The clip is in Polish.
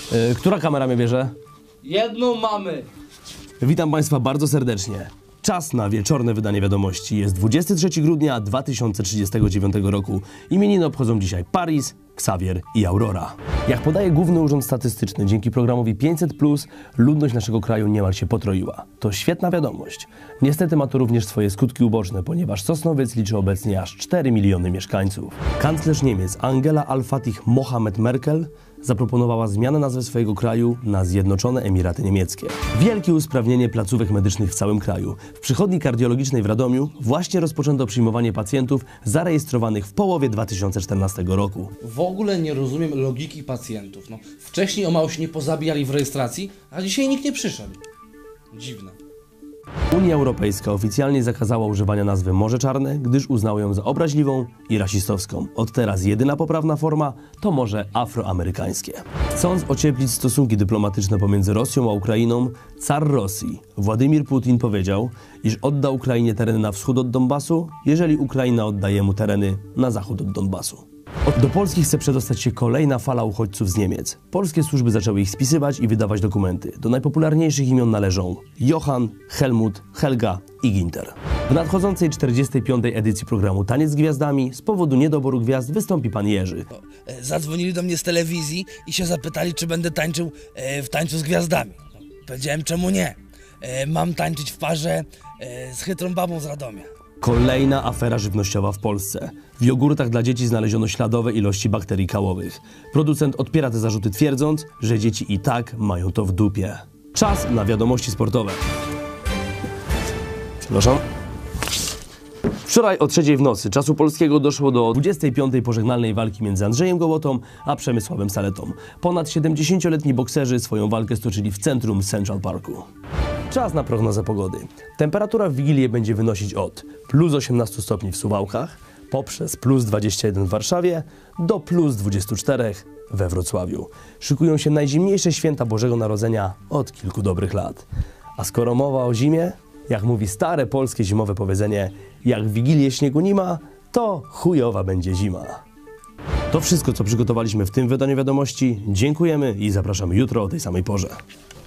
Która kamera mnie bierze? Jedną mamy. Witam Państwa bardzo serdecznie. Czas na wieczorne wydanie wiadomości. Jest 23 grudnia 2039 roku. Imieniny obchodzą dzisiaj Paris, Xavier i Aurora. Jak podaje Główny Urząd Statystyczny, dzięki programowi 500+, ludność naszego kraju niemal się potroiła. To świetna wiadomość. Niestety ma to również swoje skutki uboczne, ponieważ Sosnowiec liczy obecnie aż 4 miliony mieszkańców. Kanclerz Niemiec Angela Al-Fatih Mohamed Merkel zaproponowała zmianę nazwy swojego kraju na Zjednoczone Emiraty Niemieckie. Wielkie usprawnienie placówek medycznych w całym kraju. W przychodni kardiologicznej w Radomiu właśnie rozpoczęto przyjmowanie pacjentów zarejestrowanych w połowie 2014 roku. W ogóle nie rozumiem logiki pacjentów. No, wcześniej o mało się nie pozabijali w rejestracji, a dzisiaj nikt nie przyszedł. Dziwne. Unia Europejska oficjalnie zakazała używania nazwy Morze Czarne, gdyż uznała ją za obraźliwą i rasistowską. Od teraz jedyna poprawna forma to Morze Afroamerykańskie. Chcąc ocieplić stosunki dyplomatyczne pomiędzy Rosją a Ukrainą, car Rosji Władimir Putin powiedział, iż odda Ukrainie tereny na wschód od Donbasu, jeżeli Ukraina oddaje mu tereny na zachód od Donbasu. Do Polski chce przedostać się kolejna fala uchodźców z Niemiec. Polskie służby zaczęły ich spisywać i wydawać dokumenty. Do najpopularniejszych imion należą Johann, Helmut, Helga i Ginter. W nadchodzącej 45. edycji programu Taniec z Gwiazdami z powodu niedoboru gwiazd wystąpi pan Jerzy. Zadzwonili do mnie z telewizji i się zapytali, czy będę tańczył w Tańcu z Gwiazdami. Powiedziałem, czemu nie. Mam tańczyć w parze z chytrą babą z Radomia. Kolejna afera żywnościowa w Polsce. W jogurtach dla dzieci znaleziono śladowe ilości bakterii kałowych. Producent odpiera te zarzuty, twierdząc, że dzieci i tak mają to w dupie. Czas na wiadomości sportowe. Przepraszam. Wczoraj o 3:00 w nocy czasu polskiego doszło do 25. pożegnalnej walki między Andrzejem Gołotą a Przemysławem Saletą. Ponad 70-letni bokserzy swoją walkę stoczyli w centrum Central Parku. Czas na prognozę pogody. Temperatura w Wigilię będzie wynosić od +18 stopni w Suwałkach, poprzez +21 w Warszawie do +24 we Wrocławiu. Szykują się najzimniejsze święta Bożego Narodzenia od kilku dobrych lat. A skoro mowa o zimie, jak mówi stare polskie zimowe powiedzenie, jak w Wigilię śniegu nie ma, to chujowa będzie zima. To wszystko, co przygotowaliśmy w tym wydaniu wiadomości. Dziękujemy i zapraszamy jutro o tej samej porze.